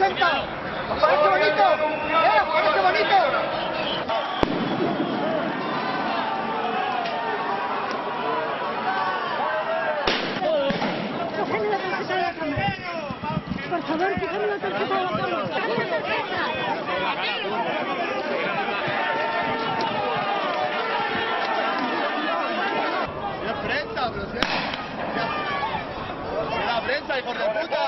prensa! ¿Os parece bonito? ¿Os parece bonito? Cógeme la tarjeta de la cámara. Por favor, cógeme la tarjeta de la cámara. ¡Es prensa, pero si es la prensa, hijos de puta!